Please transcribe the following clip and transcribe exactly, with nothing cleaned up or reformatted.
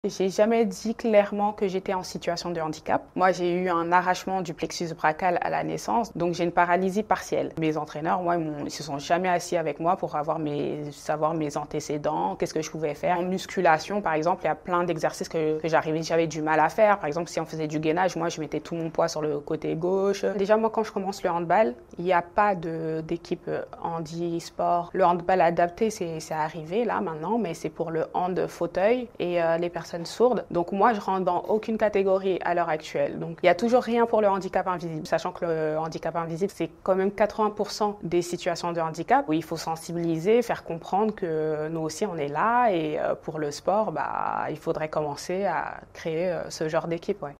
J'ai jamais dit clairement que j'étais en situation de handicap. Moi, j'ai eu un arrachement du plexus brachial à la naissance, donc j'ai une paralysie partielle. Mes entraîneurs, moi, ils, ils se sont jamais assis avec moi pour avoir mes, savoir mes antécédents, qu'est-ce que je pouvais faire. En musculation, par exemple, il y a plein d'exercices que, que j'arrivais, j'avais du mal à faire. Par exemple, si on faisait du gainage, moi, je mettais tout mon poids sur le côté gauche. Déjà, moi, quand je commence le handball, il n'y a pas de, d'équipe handisport. Le handball adapté, c'est, c'est arrivé là maintenant, mais c'est pour le hand fauteuil et euh, les personnes sourdes. Donc moi, je rentre dans aucune catégorie à l'heure actuelle. Donc il n'y a toujours rien pour le handicap invisible, sachant que le handicap invisible, c'est quand même quatre-vingts pour cent des situations de handicap où il faut sensibiliser, faire comprendre que nous aussi, on est là et pour le sport, bah, il faudrait commencer à créer ce genre d'équipe. Ouais.